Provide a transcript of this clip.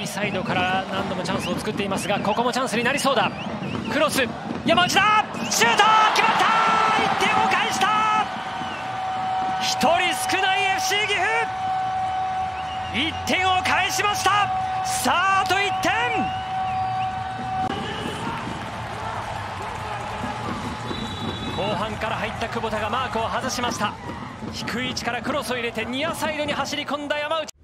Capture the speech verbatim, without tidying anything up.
右サイドから何度もチャンスを作っていますが、ここもチャンスになりそうだ。クロス、山内だ、シュート決まった。いってんを返した。ひとり少ない エフシー 岐阜、いってんを返しました。さあ、あといってん。後半から入った久保田がマークを外しました。低い位置からクロスを入れてニアサイドに走り込んだ山内。